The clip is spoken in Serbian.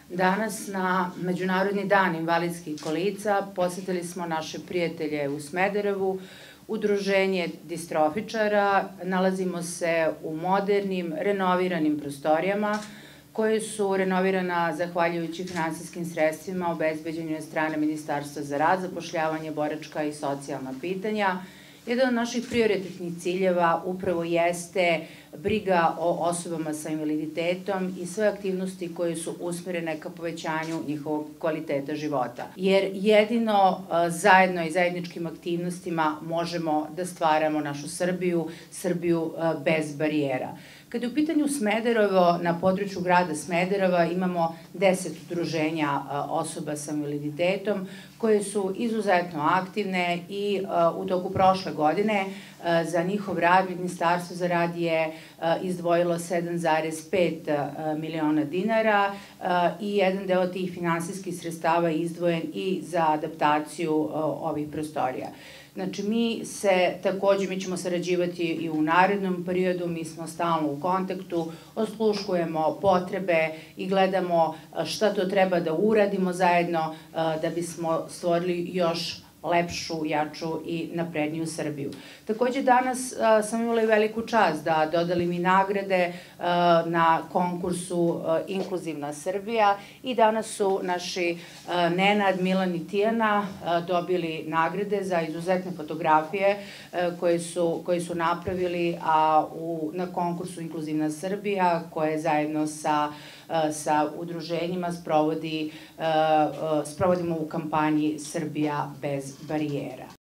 Danas na Međunarodni dan invalidskih kolica posetili smo naše prijatelje u Smederevu, udruženje distrofičara. Nalazimo se u modernim, renoviranim prostorijama koje su renovirana zahvaljujući finansijskim sredstvima obezbeđenim od strane Ministarstva za rad, zapošljavanje, boračka i socijalna pitanja. Jedan od naših prioritetnih ciljeva upravo jeste briga o osobama sa invaliditetom i sve aktivnosti koje su usmerene ka povećanju njihovog kvaliteta života. Jer jedino zajedno i zajedničkim aktivnostima možemo da stvaramo našu Srbiju, Srbiju bez barijera. Kada je u pitanju Smederevo, na području grada Smedereva imamo 10 udruženja osoba sa invaliditetom koje su izuzetno aktivne i u toku prošle godine za njihov rad Ministarstvo za rad je izdvojilo 7,5 miliona dinara i jedan deo tih finansijskih sredstava je izdvojen i za adaptaciju ovih prostorija. Znači, mi ćemo sarađivati i u narednom periodu, mi smo stalno u kontaktu, osluškujemo potrebe i gledamo šta to treba da uradimo zajedno da bismo stvorili još lepšu, jaču i napredniju Srbiju. Takođe, danas sam imala i veliku čast da dodelim i nagrade na konkursu Inkluzivna Srbija i danas su naši Nenad, Milan i Tijana dobili nagrade za izuzetne fotografije koje su napravili na konkursu Inkluzivna Srbija, koje zajedno sa udruženjima sprovodimo u kampanji Srbija bez barijera.